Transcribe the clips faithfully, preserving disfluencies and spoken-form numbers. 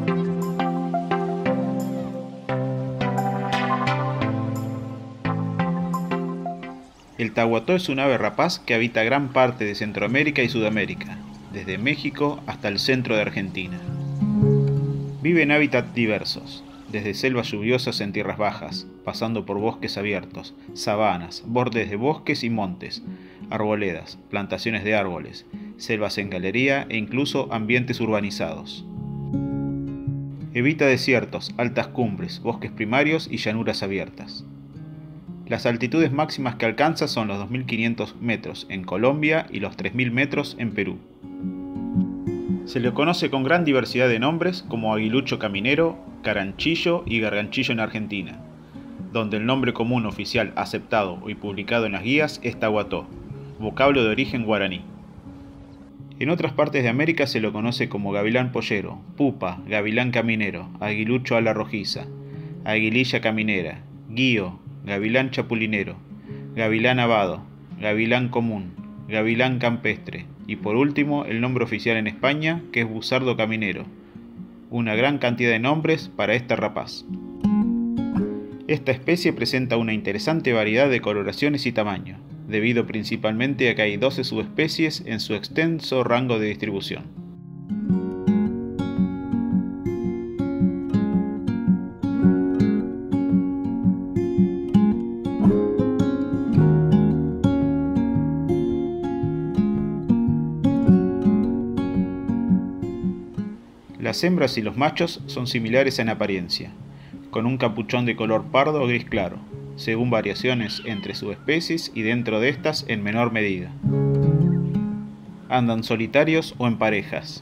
El tahuató es un ave rapaz que habita gran parte de Centroamérica y Sudamérica, desde México hasta el centro de Argentina. Vive en hábitats diversos, desde selvas lluviosas en tierras bajas, pasando por bosques abiertos, sabanas, bordes de bosques y montes, arboledas, plantaciones de árboles, selvas en galería e incluso ambientes urbanizados. Evita desiertos, altas cumbres, bosques primarios y llanuras abiertas. Las altitudes máximas que alcanza son los dos mil quinientos metros en Colombia y los tres mil metros en Perú. Se le conoce con gran diversidad de nombres como aguilucho caminero, caranchillo y garganchillo en Argentina, donde el nombre común oficial aceptado y publicado en las guías es tahuató, vocablo de origen guaraní. En otras partes de América se lo conoce como gavilán pollero, pupa, gavilán caminero, aguilucho ala rojiza, aguililla caminera, guío, gavilán chapulinero, gavilán avado, gavilán común, gavilán campestre y por último el nombre oficial en España que es busardo caminero. Una gran cantidad de nombres para esta rapaz. Esta especie presenta una interesante variedad de coloraciones y tamaño, debido principalmente a que hay doce subespecies en su extenso rango de distribución. Las hembras y los machos son similares en apariencia, con un capuchón de color pardo o gris claro, según variaciones entre subespecies y dentro de estas en menor medida. Andan solitarios o en parejas.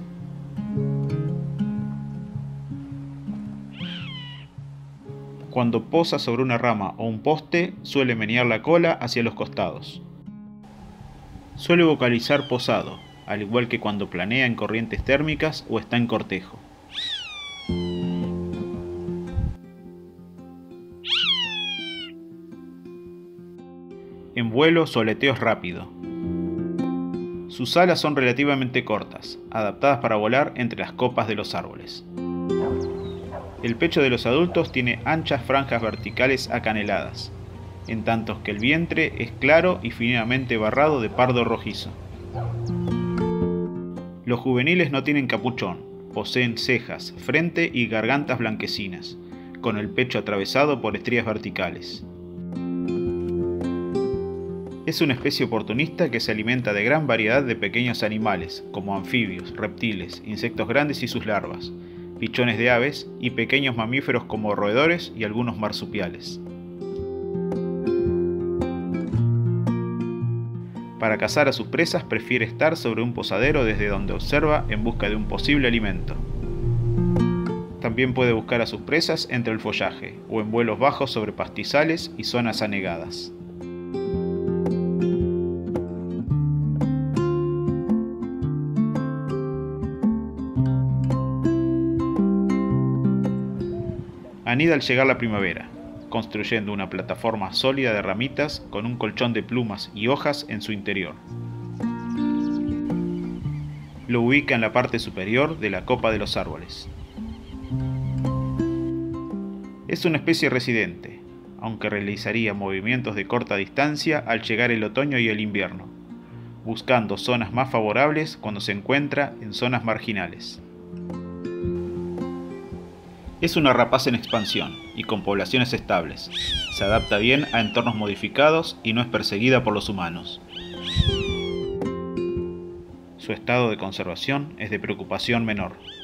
Cuando posa sobre una rama o un poste, suele menear la cola hacia los costados. Suele vocalizar posado, al igual que cuando planea en corrientes térmicas o está en cortejo. En vuelo, su aleteo es rápido. Sus alas son relativamente cortas, adaptadas para volar entre las copas de los árboles. El pecho de los adultos tiene anchas franjas verticales acaneladas, en tanto que el vientre es claro y finamente barrado de pardo rojizo. Los juveniles no tienen capuchón, poseen cejas, frente y gargantas blanquecinas, con el pecho atravesado por estrías verticales. Es una especie oportunista que se alimenta de gran variedad de pequeños animales, como anfibios, reptiles, insectos grandes y sus larvas, pichones de aves y pequeños mamíferos como roedores y algunos marsupiales. Para cazar a sus presas prefiere estar sobre un posadero desde donde observa en busca de un posible alimento. También puede buscar a sus presas entre el follaje o en vuelos bajos sobre pastizales y zonas anegadas. Anida al llegar la primavera, construyendo una plataforma sólida de ramitas con un colchón de plumas y hojas en su interior. Lo ubica en la parte superior de la copa de los árboles. Es una especie residente, aunque realizaría movimientos de corta distancia al llegar el otoño y el invierno, buscando zonas más favorables cuando se encuentra en zonas marginales. Es una rapaz en expansión y con poblaciones estables. Se adapta bien a entornos modificados y no es perseguida por los humanos. Su estado de conservación es de preocupación menor.